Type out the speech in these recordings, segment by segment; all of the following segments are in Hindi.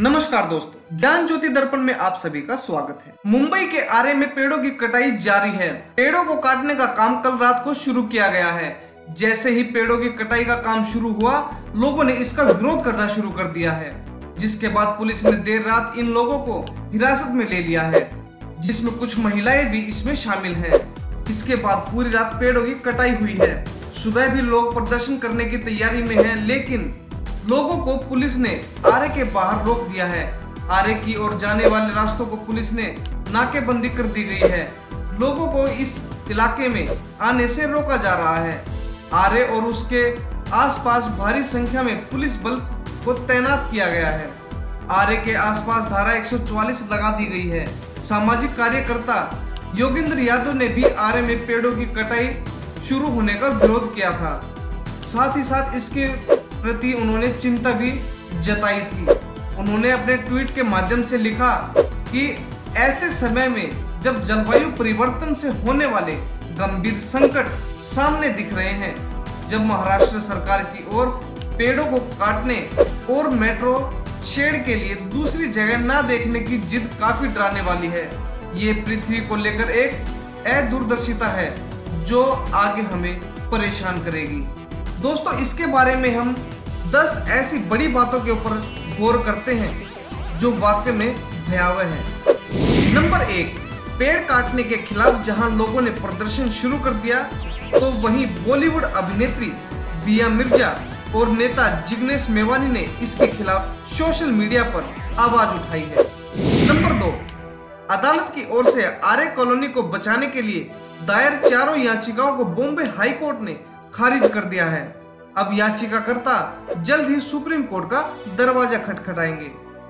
नमस्कार दोस्तों, ज्ञान ज्योति दर्पण में आप सभी का स्वागत है। मुंबई के आरे में पेड़ों की कटाई जारी है। पेड़ों को काटने का काम कल रात को शुरू किया गया है। जैसे ही पेड़ों की कटाई का काम शुरू हुआ, लोगों ने इसका विरोध करना शुरू कर दिया है, जिसके बाद पुलिस ने देर रात इन लोगों को हिरासत में ले लिया है, जिसमें कुछ महिलाएं भी इसमें शामिल हैं। इसके बाद पूरी रात पेड़ों की कटाई हुई है। सुबह भी लोग प्रदर्शन करने की तैयारी में हैं, लेकिन लोगों को पुलिस ने आरे के बाहर रोक दिया है। आरे की ओर जाने वाले रास्तों को पुलिस ने नाकेबंदी कर दी गई है। लोगों को इस इलाके में आने से रोका जा रहा है। आरे और उसके आसपास भारी संख्या में पुलिस बल को तैनात किया गया है। आरे के आसपास धारा 144 लगा दी गई है। सामाजिक कार्यकर्ता योगेंद्र यादव ने भी आरे में पेड़ों की कटाई शुरू होने का विरोध किया था। साथ ही साथ इसके प्रति उन्होंने चिंता भी जताई थी। उन्होंने अपने ट्वीट के माध्यम से लिखा कि ऐसे समय में जब जलवायु परिवर्तन से होने वाले गंभीर संकट सामने दिख रहे हैं, जब महाराष्ट्र सरकार की ओर पेड़ों को काटने और मेट्रो शेड के लिए दूसरी जगह ना देखने की जिद काफी डराने वाली है। ये पृथ्वी को लेकर एक अदूरदर्शिता है जो आगे हमें परेशान करेगी। दोस्तों, इसके बारे में हम 10 ऐसी बड़ी बातों के ऊपर गौर करते हैं जो वाकई में भयावह है। नंबर 1, पेड़ काटने के खिलाफ जहां लोगों ने प्रदर्शन शुरू कर दिया, तो वहीं बॉलीवुड अभिनेत्री दिया मिर्जा और नेता जिग्नेश मेवानी ने इसके खिलाफ सोशल मीडिया पर आवाज उठाई है। नंबर 2, अदालत की ओर से आरे कॉलोनी को बचाने के लिए दायर चारों याचिकाओं को बॉम्बे हाई कोर्ट ने खारिज कर दिया है। अब याचिकाकर्ता जल्द ही सुप्रीम कोर्ट का दरवाजा खटखटाएंगे।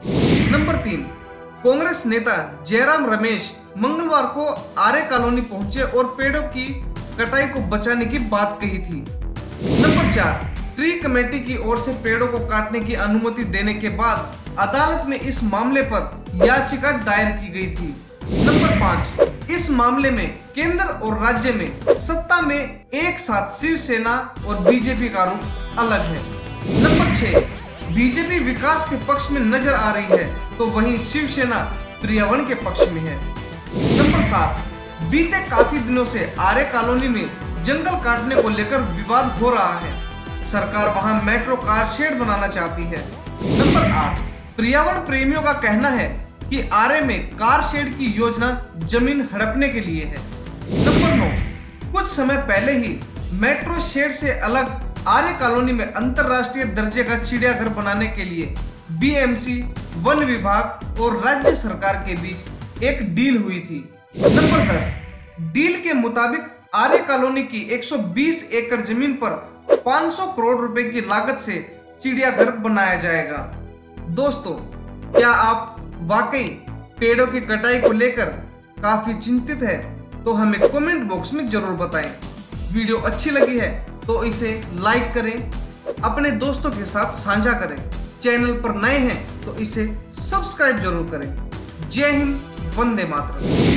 नंबर 3, कांग्रेस नेता जयराम रमेश मंगलवार को आरे कॉलोनी पहुंचे और पेड़ों की कटाई को बचाने की बात कही थी। नंबर 4, ट्री कमेटी की ओर से पेड़ों को काटने की अनुमति देने के बाद अदालत में इस मामले पर याचिका दायर की गई थी। नंबर 5, इस मामले में केंद्र और राज्य में सत्ता में एक साथ शिवसेना और बीजेपी का रुख अलग है। नंबर 6, बीजेपी विकास के पक्ष में नजर आ रही है, तो वहीं शिवसेना पर्यावरण के पक्ष में है। नंबर 7, बीते काफी दिनों से आरे कॉलोनी में जंगल काटने को लेकर विवाद हो रहा है। सरकार वहां मेट्रो कार शेड बनाना चाहती है। नंबर 8, पर्यावरण प्रेमियों का कहना है कि आरे में कार शेड की योजना जमीन हड़पने के लिए है। नंबर 9, कुछ समय पहले ही मेट्रो शेड से अलग आरे कॉलोनी में अंतरराष्ट्रीय दर्जे का चिड़ियाघर बनाने के लिए बीएमसी, वन विभाग और राज्य सरकार के बीच एक डील हुई थी। नंबर 10, डील के मुताबिक आरे कॉलोनी की 120 एकड़ जमीन पर 500 करोड़ रुपए की लागत से चिड़ियाघर बनाया जाएगा। दोस्तों, क्या आप वाकई पेड़ों की कटाई को लेकर काफी चिंतित है? तो हमें कमेंट बॉक्स में जरूर बताएं। वीडियो अच्छी लगी है तो इसे लाइक करें, अपने दोस्तों के साथ साझा करें। चैनल पर नए हैं तो इसे सब्सक्राइब जरूर करें। जय हिंद, वंदे मातरम।